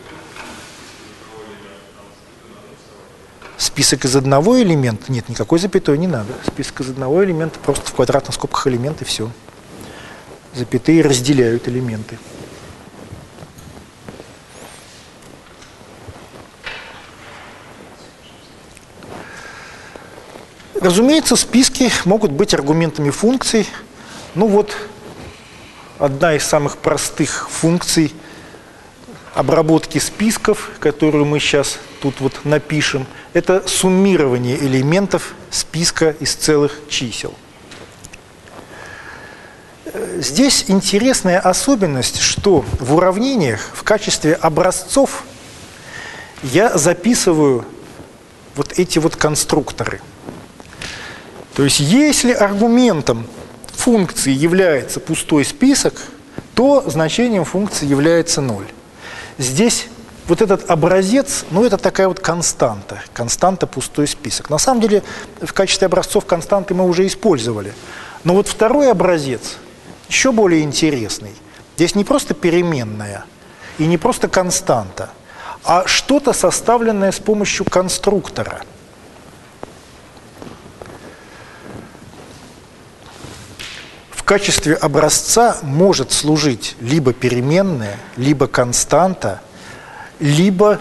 Список из одного элемента, нет, никакой запятой не надо. Список из одного элемента, просто в квадратных скобках элемент и все. Запятые разделяют элементы. Разумеется, списки могут быть аргументами функций. Ну вот, одна из самых простых функций обработки списков, которую мы сейчас тут вот напишем, это суммирование элементов списка из целых чисел. Здесь интересная особенность, что в уравнениях в качестве образцов я записываю вот эти вот конструкторы. То есть если аргументом функции является пустой список, то значением функции является ноль. Здесь вот этот образец, ну это такая вот константа, константа пустой список. На самом деле в качестве образцов константы мы уже использовали. Но вот второй образец еще более интересный. Здесь не просто переменная и не просто константа, а что-то составленное с помощью конструктора. В качестве образца может служить либо переменная, либо константа, либо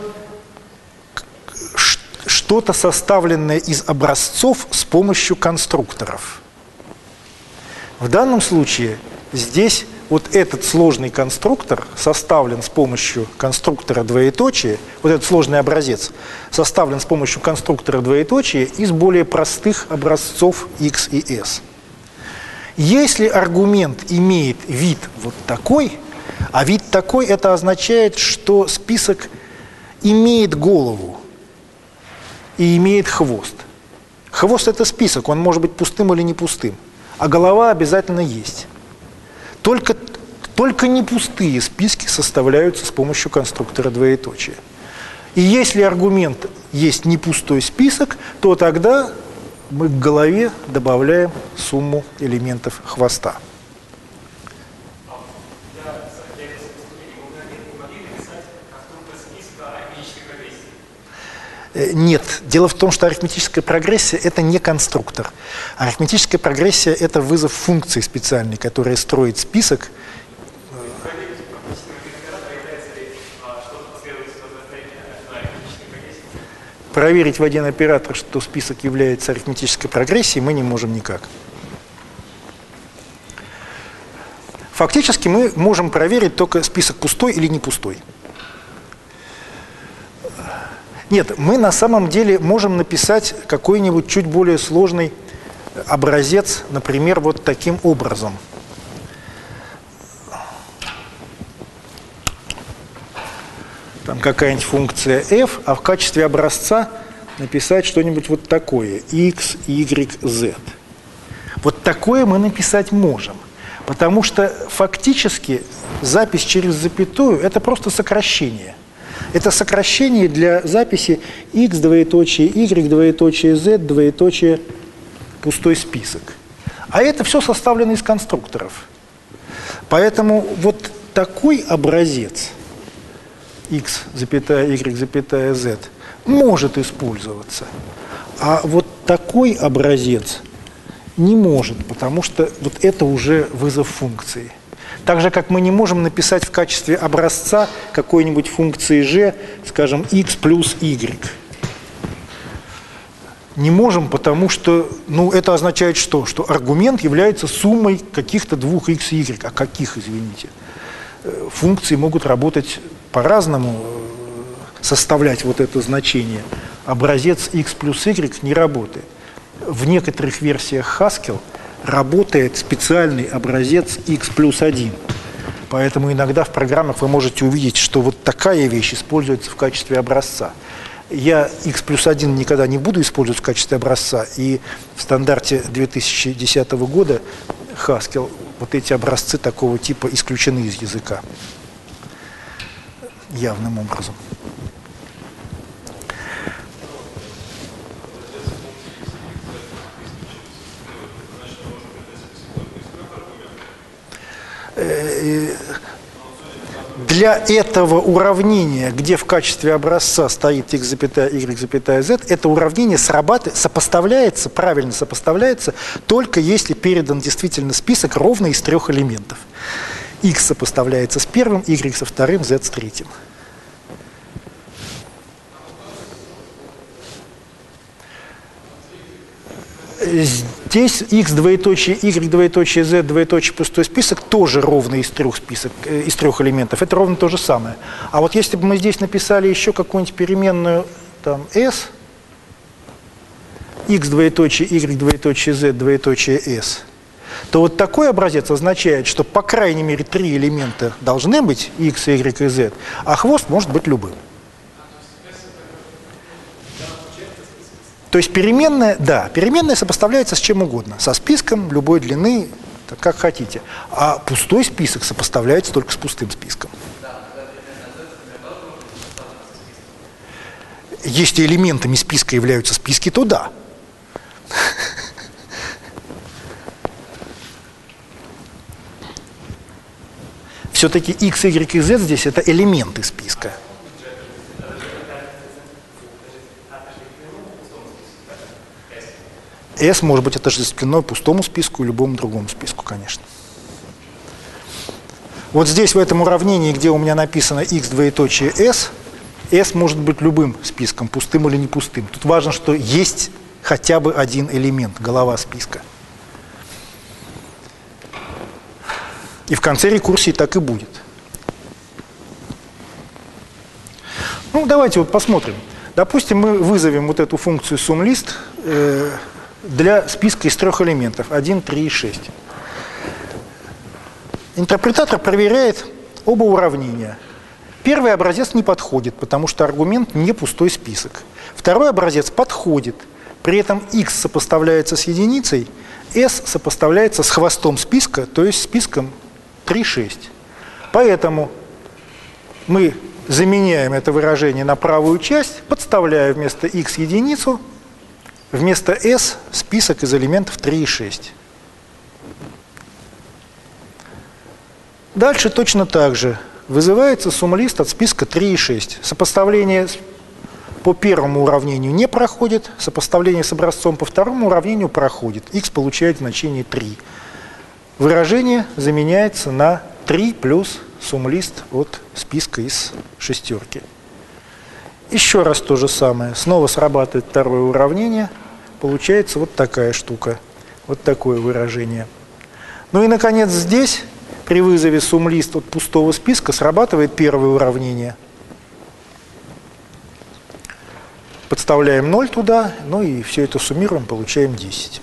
что-то составленное из образцов с помощью конструкторов. В данном случае здесь вот этот сложный конструктор составлен с помощью конструктора двоеточия, вот этот сложный образец составлен с помощью конструктора двоеточия из более простых образцов x и s. Если аргумент имеет вид вот такой, а вид такой, это означает, что список имеет голову и имеет хвост. Хвост – это список, он может быть пустым или не пустым, а голова обязательно есть. Только, только не пустые списки составляются с помощью конструктора двоеточия. И если аргумент есть не пустой список, то тогда мы к голове добавляем сумму элементов хвоста. Нет. Дело в том, что арифметическая прогрессия – это не конструктор. Арифметическая прогрессия – это вызов функции специальной, которая строит список. Проверить в один оператор, что список является арифметической прогрессией, мы не можем никак. Фактически мы можем проверить только список пустой или не пустой. Нет, мы на самом деле можем написать какой-нибудь чуть более сложный образец, например, вот таким образом. Там какая-нибудь функция f, а в качестве образца написать что-нибудь вот такое, x, y, z. Вот такое мы написать можем, потому что фактически запись через запятую – это просто сокращение. Это сокращение для записи x, двоеточие, y, двоеточие, z, двоеточие, пустой список. А это все составлено из конструкторов. Поэтому вот такой образец x, запятая, y, запятая, z может использоваться. А вот такой образец не может, потому что вот это уже вызов функции. Так же, как мы не можем написать в качестве образца какой-нибудь функции g, скажем, x плюс y. Не можем, потому что, ну, это означает что? Что аргумент является суммой каких-то двух x и y. А каких, извините? Функции могут работать по-разному. составлять вот это значение, образец x плюс y не работает. В некоторых версиях Haskell работает специальный образец x плюс один. Поэтому иногда в программах вы можете увидеть, что вот такая вещь используется в качестве образца. Я x плюс один никогда не буду использовать в качестве образца, и в стандарте две тысячи десятого года Haskell вот эти образцы такого типа исключены из языка явным образом. Для этого уравнения, где в качестве образца стоит x, y, z, это уравнение срабатывает, сопоставляется, правильно сопоставляется, только если передан действительно список ровно из трех элементов. X сопоставляется с первым, y со вторым, z с третьим. Здесь x двоеточие y двоеточие z двоеточие пустой список тоже ровно из трех список, из трех элементов. Это ровно то же самое. А вот если бы мы здесь написали еще какую-нибудь переменную там s, x двоеточие y двоеточие z двоеточие s, то вот такой образец означает, что по крайней мере три элемента должны быть x, y и z, а хвост может быть любым. То есть переменная, да, переменная сопоставляется с чем угодно, со списком любой длины, так как хотите. А пустой список сопоставляется только с пустым списком. Если элементами списка являются списки, то да. Все-таки x, y и z здесь это элементы списка. S может быть отождествлено пустому списку и любому другому списку, конечно. Вот здесь, в этом уравнении, где у меня написано x двоеточие s, s может быть любым списком, пустым или не пустым. Тут важно, что есть хотя бы один элемент, голова списка. И в конце рекурсии так и будет. Ну, давайте вот посмотрим. Допустим, мы вызовем вот эту функцию sumList э, для списка из трех элементов один, три и шесть. Интерпретатор проверяет оба уравнения. Первый образец не подходит, потому что аргумент не пустой список. Второй образец подходит. При этом x сопоставляется с единицей, s сопоставляется с хвостом списка, то есть списком три, шесть. Поэтому мы заменяем это выражение на правую часть, подставляя вместо x единицу, вместо s список из элементов три и шесть. Дальше точно так же вызывается sumList от списка три и шесть. Сопоставление по первому уравнению не проходит, сопоставление с образцом по второму уравнению проходит. X получает значение три. Выражение заменяется на три плюс sumList от списка из шестерки. Еще раз то же самое. Снова срабатывает второе уравнение. Получается вот такая штука. Вот такое выражение. Ну и, наконец, здесь при вызове sumList от пустого списка срабатывает первое уравнение. Подставляем ноль туда, ну и все это суммируем, получаем десять.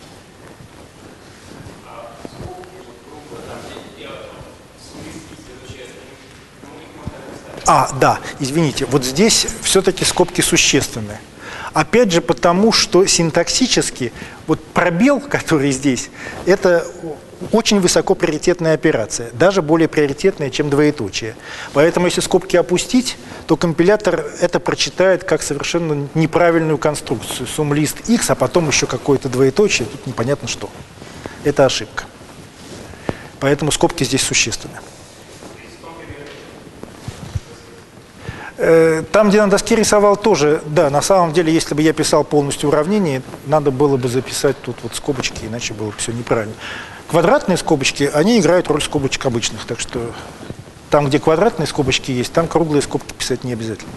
А, да, извините, вот здесь все-таки скобки существенны. Опять же потому, что синтаксически вот пробел, который здесь, это очень высокоприоритетная операция, даже более приоритетная, чем двоеточие. Поэтому если скобки опустить, то компилятор это прочитает как совершенно неправильную конструкцию. sumList x, а потом еще какое-то двоеточие, тут непонятно что. Это ошибка. Поэтому скобки здесь существенны. Там, где на доске рисовал, тоже, да, на самом деле, если бы я писал полностью уравнение, надо было бы записать тут вот скобочки, иначе было бы все неправильно. Квадратные скобочки, они играют роль скобочек обычных, так что там, где квадратные скобочки есть, там круглые скобки писать не обязательно.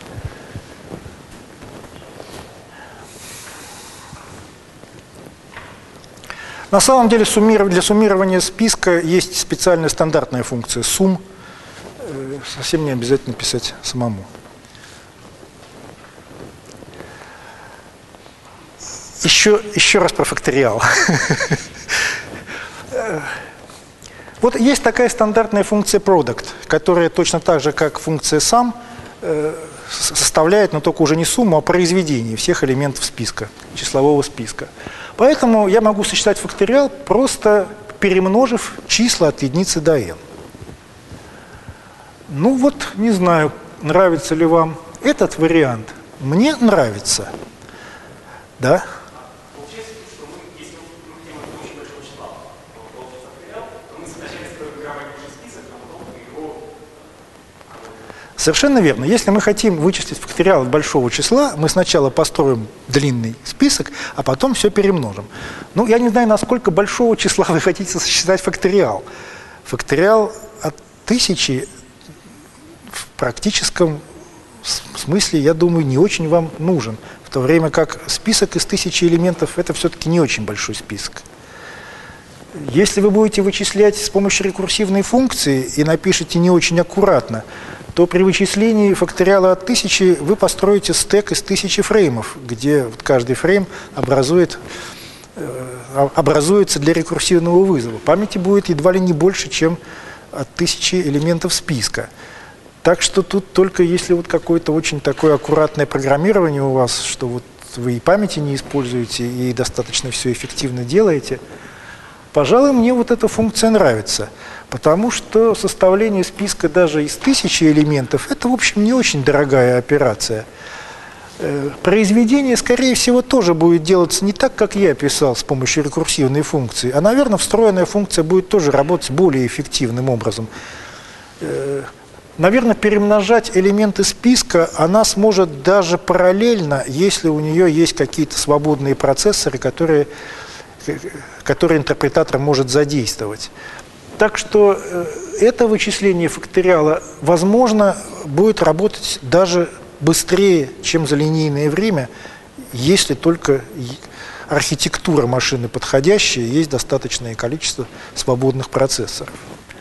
На самом деле для суммирования списка есть специальная стандартная функция sum. Совсем не обязательно писать самому. Еще, еще раз про факториал. Вот есть такая стандартная функция product, которая точно так же, как функция sum, составляет, но только уже не сумму, а произведение всех элементов списка, числового списка. Поэтому я могу сочетать факториал, просто перемножив числа от единицы до n. Ну вот, не знаю, нравится ли вам этот вариант. Мне нравится. Да? Совершенно верно. Если мы хотим вычислить факториал от большого числа, мы сначала построим длинный список, а потом все перемножим. Ну, я не знаю, насколько большого числа вы хотите сосчитать факториал. Факториал от тысячи в практическом смысле, я думаю, не очень вам нужен. В то время как список из тысячи элементов – это все-таки не очень большой список. Если вы будете вычислять с помощью рекурсивной функции и напишите не очень аккуратно, то при вычислении факториала от тысячи вы построите стэк из тысячи фреймов, где вот каждый фрейм образует, э, образуется для рекурсивного вызова. Памяти будет едва ли не больше, чем от тысячи элементов списка. Так что тут только если вот какое-то очень такое аккуратное программирование у вас, что вот вы и памяти не используете, и достаточно все эффективно делаете, пожалуй, мне вот эта функция нравится. Потому что составление списка даже из тысячи элементов – это, в общем, не очень дорогая операция. Произведение, скорее всего, тоже будет делаться не так, как я писал с помощью рекурсивной функции, а, наверное, встроенная функция будет тоже работать более эффективным образом. Наверное, перемножать элементы списка она сможет даже параллельно, если у нее есть какие-то свободные процессоры, которые, которые интерпретатор может задействовать. Так что э, это вычисление факториала, возможно, будет работать даже быстрее, чем за линейное время, если только архитектура машины подходящая, есть достаточное количество свободных процессоров.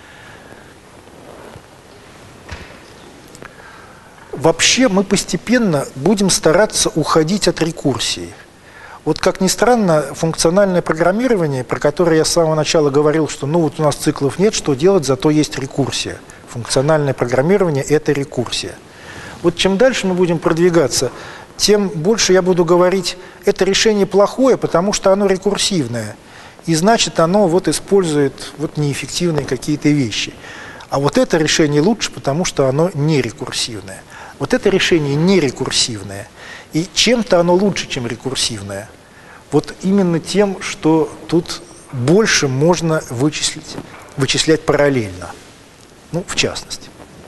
Вообще мы постепенно будем стараться уходить от рекурсии. Вот как ни странно, функциональное программирование, про которое я с самого начала говорил, что ну вот у нас циклов нет, что делать, зато есть рекурсия. Функциональное программирование – это рекурсия. Вот чем дальше мы будем продвигаться, тем больше я буду говорить, это решение плохое, потому что оно рекурсивное. И значит, оно вот использует вот неэффективные какие-то вещи. А вот это решение лучше, потому что оно не рекурсивное. Вот это решение не рекурсивное. И чем-то оно лучше, чем рекурсивное. Вот именно тем, что тут больше можно вычислить, вычислять параллельно. Ну, в частности.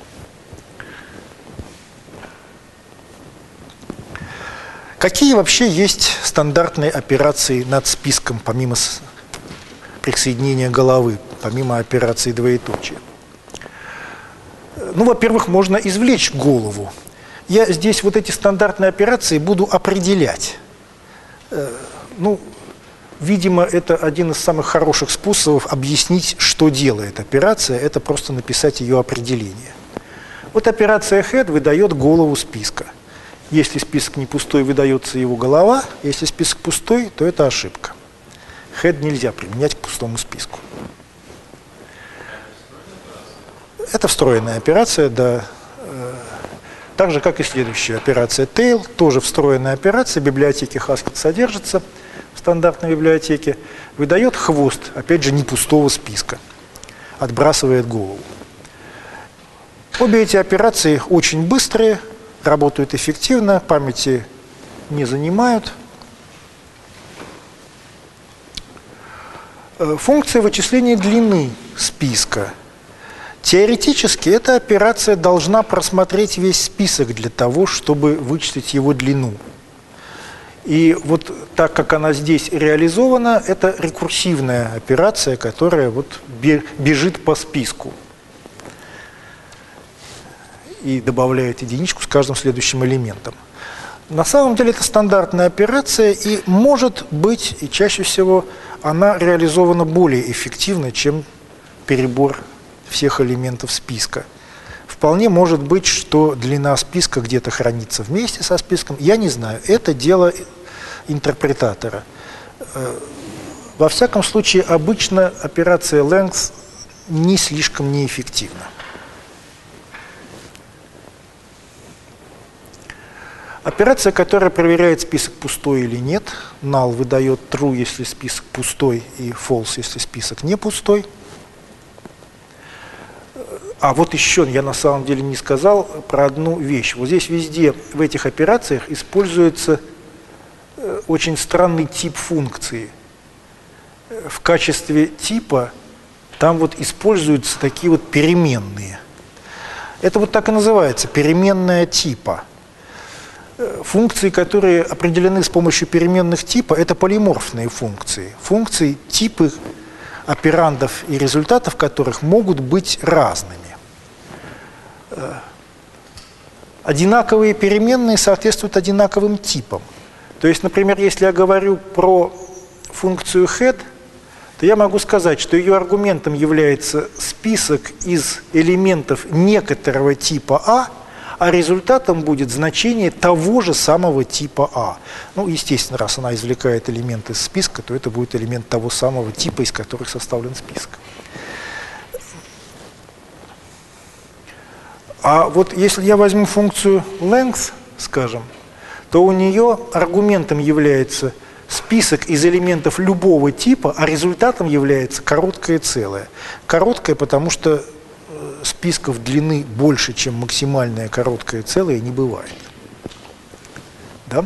Какие вообще есть стандартные операции над списком, помимо присоединения головы, помимо операции двоеточия? Ну, во-первых, можно извлечь голову. Я здесь вот эти стандартные операции буду определять. Ну, видимо, это один из самых хороших способов объяснить, что делает операция, это просто написать ее определение. Вот операция head выдает голову списка. Если список не пустой, выдается его голова. Если список пустой, то это ошибка. Head нельзя применять к пустому списку. Это встроенная операция, да. Так же, как и следующая операция tail, тоже встроенная операция, в библиотеке Haskell содержится, в стандартной библиотеке, выдает хвост, опять же, не пустого списка, отбрасывает голову. Обе эти операции очень быстрые, работают эффективно, памяти не занимают. Функция вычисления длины списка. Теоретически эта операция должна просмотреть весь список для того, чтобы вычислить его длину. И вот так как она здесь реализована, это рекурсивная операция, которая вот бежит по списку и добавляет единичку с каждым следующим элементом. На самом деле это стандартная операция, и может быть, и чаще всего, она реализована более эффективно, чем перебор всех элементов списка. Вполне может быть, что длина списка где-то хранится вместе со списком. Я не знаю. Это дело интерпретатора. Во всяком случае, обычно операция length не слишком неэффективна. Операция, которая проверяет, список пустой или нет. Null выдает true, если список пустой, и false, если список не пустой. А вот еще я на самом деле не сказал про одну вещь. Вот здесь везде в этих операциях используется очень странный тип функции. В качестве типа там вот используются такие вот переменные. Это вот так и называется, переменная типа. Функции, которые определены с помощью переменных типа, это полиморфные функции. Функции, типы операндов и результатов которых могут быть разными. Одинаковые переменные соответствуют одинаковым типам. То есть, например, если я говорю про функцию head, то я могу сказать, что ее аргументом является список из элементов некоторого типа А, а результатом будет значение того же самого типа А. Ну, естественно, раз она извлекает элемент из списка, то это будет элемент того самого типа, из которых составлен список. А вот если я возьму функцию length, скажем, то у нее аргументом является список из элементов любого типа, а результатом является короткое целое. Короткое, потому что списков длины больше, чем максимальное короткое целое, не бывает. Да?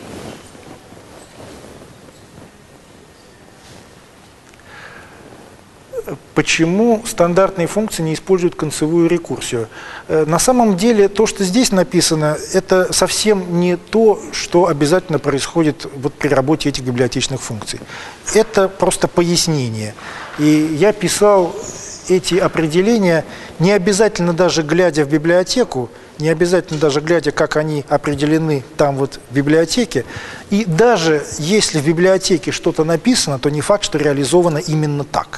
Почему стандартные функции не используют концевую рекурсию? На самом деле, то, что здесь написано, это совсем не то, что обязательно происходит вот при работе этих библиотечных функций. Это просто пояснение. И я писал эти определения, не обязательно даже глядя в библиотеку, не обязательно даже глядя, как они определены там вот в библиотеке. И даже если в библиотеке что-то написано, то не факт, что реализовано именно так.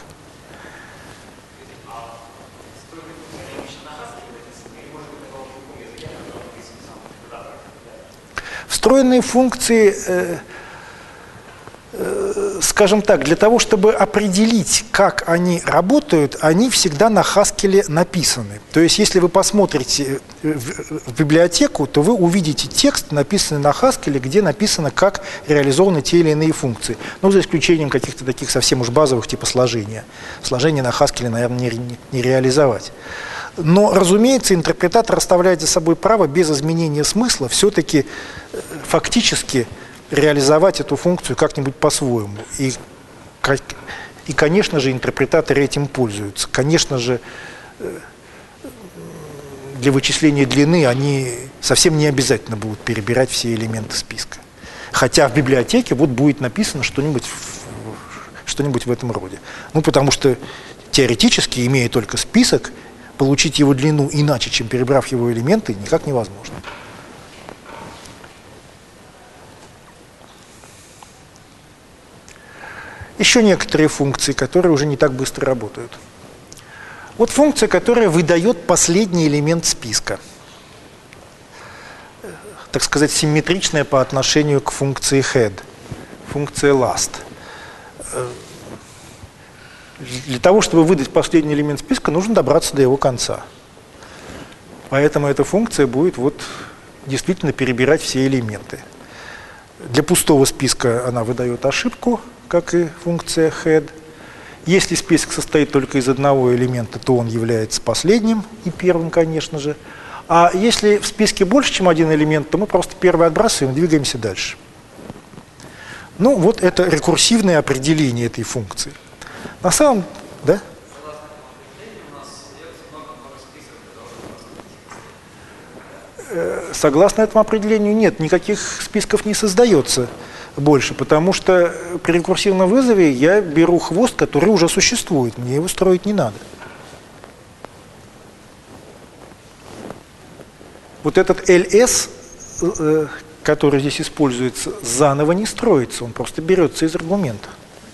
Встроенные функции, э, э, скажем так, для того, чтобы определить, как они работают, они всегда на Haskell написаны. То есть, если вы посмотрите в, в библиотеку, то вы увидите текст, написанный на Haskell, где написано, как реализованы те или иные функции. Ну, за исключением каких-то таких совсем уж базовых, типа сложения. Сложение на Haskell, наверное, не, не, не реализовать. Но, разумеется, интерпретатор оставляет за собой право без изменения смысла все-таки фактически реализовать эту функцию как-нибудь по-своему. И, и, конечно же, интерпретаторы этим пользуются. Конечно же, для вычисления длины они совсем не обязательно будут перебирать все элементы списка. Хотя в библиотеке вот будет написано что-нибудь что-нибудь в этом роде. Ну, потому что теоретически, имея только список, получить его длину иначе, чем перебрав его элементы, никак невозможно. Еще некоторые функции, которые уже не так быстро работают. Вот функция, которая выдает последний элемент списка. Так сказать, симметричная по отношению к функции head. Функция last. Для того, чтобы выдать последний элемент списка, нужно добраться до его конца. Поэтому эта функция будет вот действительно перебирать все элементы. Для пустого списка она выдает ошибку, как и функция head. Если список состоит только из одного элемента, то он является последним и первым, конечно же. А если в списке больше, чем один элемент, то мы просто первый отбрасываем и двигаемся дальше. Ну, вот это рекурсивное определение этой функции. На самом... Да? Согласно этому определению, нет, никаких списков не создается больше, потому что при рекурсивном вызове я беру хвост, который уже существует, мне его строить не надо. Вот этот эл эс, который здесь используется, заново не строится, он просто берется из аргумента.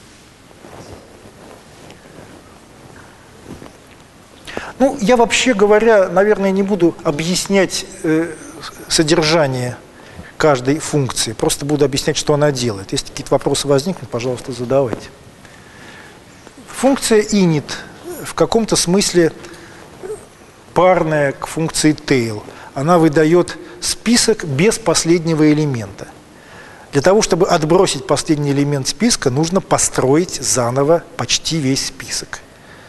Ну, я вообще говоря, наверное, не буду объяснять э, содержание каждой функции. Просто буду объяснять, что она делает. Если какие-то вопросы возникнут, пожалуйста, задавайте. Функция init в каком-то смысле парная к функции tail. Она выдает список без последнего элемента. Для того, чтобы отбросить последний элемент списка, нужно построить заново почти весь список.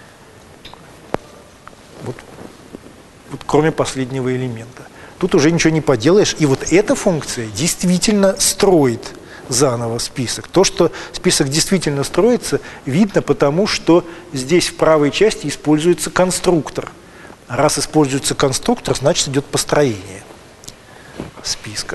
Вот, вот кроме последнего элемента. Тут уже ничего не поделаешь. И вот эта функция действительно строит заново список. То, что список действительно строится, видно потому, что здесь в правой части используется конструктор. Раз используется конструктор, значит идет построение списка.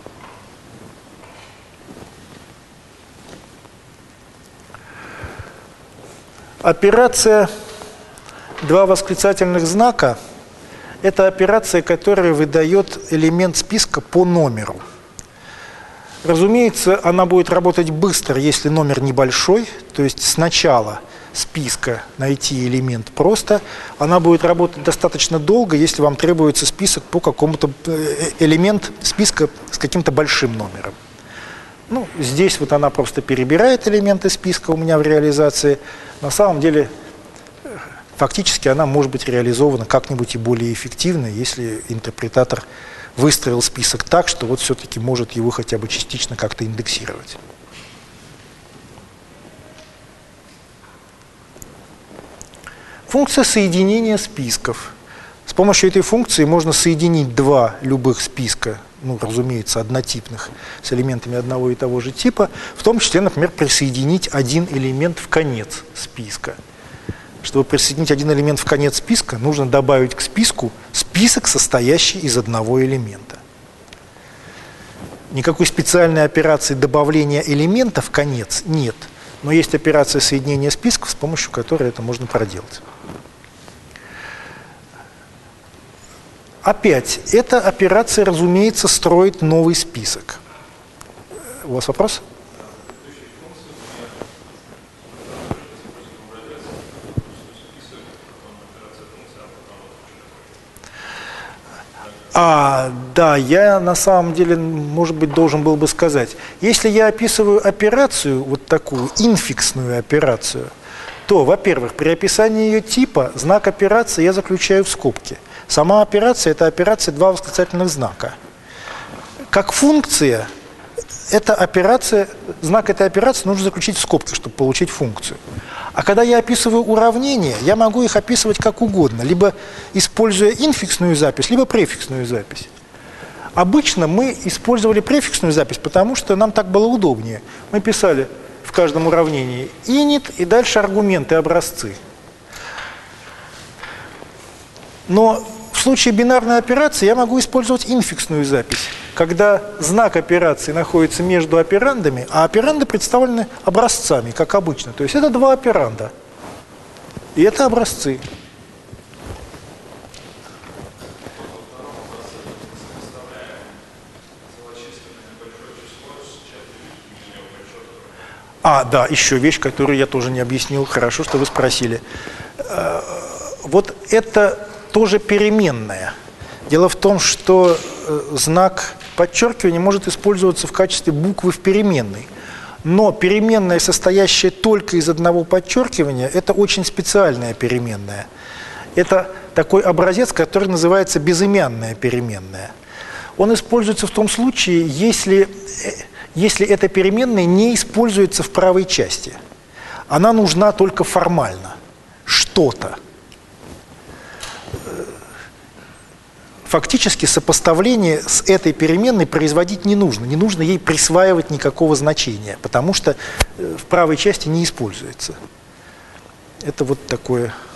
Операция «два восклицательных знака» – это операция, которая выдает элемент списка по номеру. Разумеется, она будет работать быстро, если номер небольшой, то есть сначала списка найти элемент просто. Она будет работать достаточно долго, если вам требуется список по какому-то элемент списка с каким-то большим номером. Ну, здесь вот она просто перебирает элементы списка у меня в реализации. На самом деле, фактически она может быть реализована как-нибудь и более эффективно, если интерпретатор выстроил список так, что вот все-таки может его хотя бы частично как-то индексировать. Функция соединения списков. С помощью этой функции можно соединить два любых списка, ну, разумеется, однотипных, с элементами одного и того же типа, в том числе, например, присоединить один элемент в конец списка. Чтобы присоединить один элемент в конец списка, нужно добавить к списку список, состоящий из одного элемента. Никакой специальной операции добавления элемента в конец нет, но есть операция соединения списков, с помощью которой это можно проделать. Опять, эта операция, разумеется, строит новый список. У вас вопрос? А, да, я на самом деле, может быть, должен был бы сказать, если я описываю операцию, вот такую инфиксную операцию, то, во-первых, при описании ее типа знак операции я заключаю в скобки. Сама операция – это операция два восклицательных знака. Как функция, эта операция, знак этой операции нужно заключить в скобки, чтобы получить функцию. А когда я описываю уравнения, я могу их описывать как угодно, либо используя инфиксную запись, либо префиксную запись. Обычно мы использовали префиксную запись, потому что нам так было удобнее. Мы писали в каждом уравнении init и дальше аргументы, образцы. Но в случае бинарной операции я могу использовать инфиксную запись, когда знак операции находится между операндами, а операнды представлены образцами, как обычно. То есть это два операнда, и это образцы. А, да, еще вещь, которую я тоже не объяснил. Хорошо, что вы спросили. Вот это тоже переменная. Дело в том, что знак подчеркивания может использоваться в качестве буквы в переменной. Но переменная, состоящая только из одного подчеркивания, это очень специальная переменная. Это такой образец, который называется безымянная переменная. Он используется в том случае, если, если эта переменная не используется в правой части. Она нужна только формально. Что-то. Фактически сопоставление с этой переменной производить не нужно. Не нужно ей присваивать никакого значения, потому что в правой части не используется. Это вот такое